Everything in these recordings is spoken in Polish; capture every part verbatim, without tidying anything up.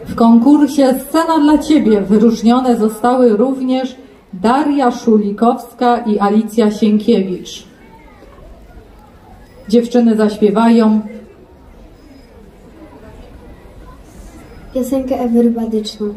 W konkursie Scena dla Ciebie wyróżnione zostały również Daria Szulikowska i Alicja Sienkiewicz. Dziewczyny zaśpiewają piosenkę ewerybadyczną.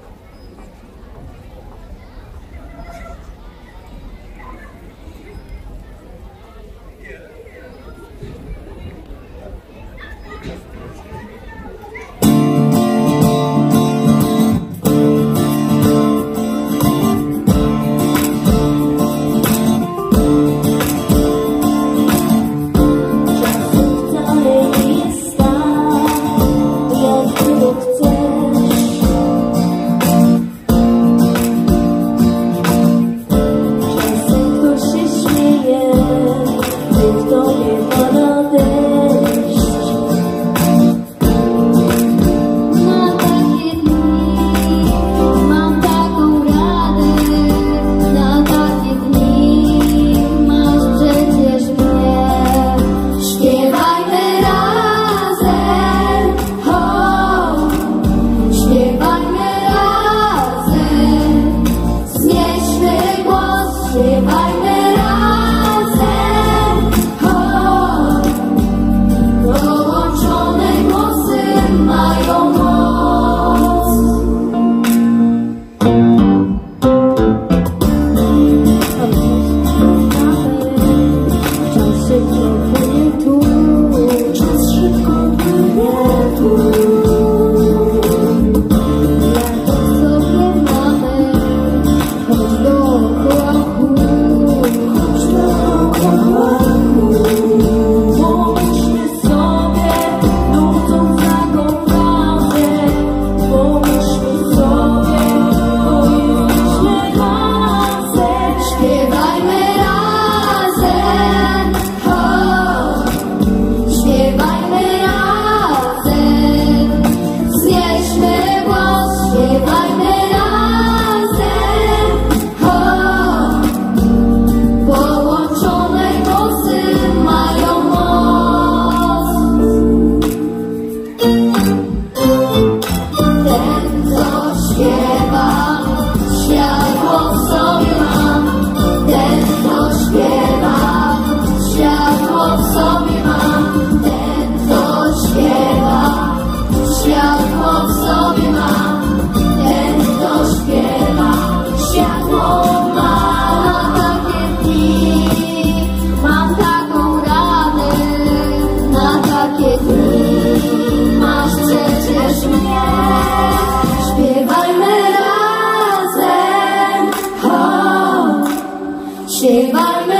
Śpiewajmy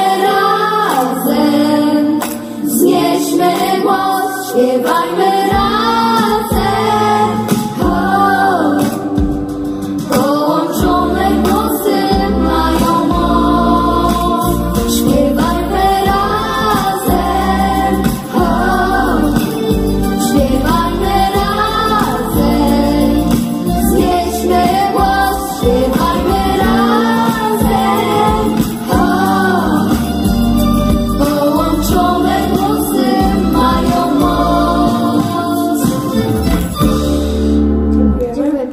razem, znieśmy głos, śpiewajmy razem, ho, połączone głosy mają moc. Śpiewajmy razem, ho, śpiewajmy razem, znieśmy głos, śpiewajmy razem, ho, połączone głosy mają moc. Dziękuję.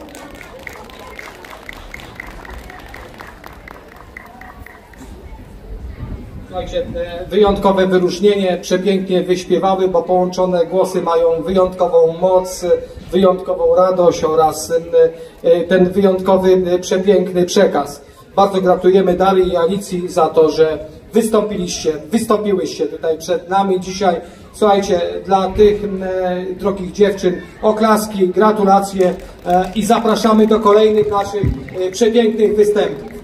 Słuchajcie, wyjątkowe wyróżnienie, przepięknie wyśpiewały, bo połączone głosy mają wyjątkową moc, wyjątkową radość oraz ten wyjątkowy, przepiękny przekaz. Bardzo gratulujemy Darii i Alicji za to, że wystąpiliście, wystąpiłyście tutaj przed nami dzisiaj. Słuchajcie, dla tych e, drogich dziewczyn oklaski, gratulacje e, i zapraszamy do kolejnych naszych e, przepięknych występów.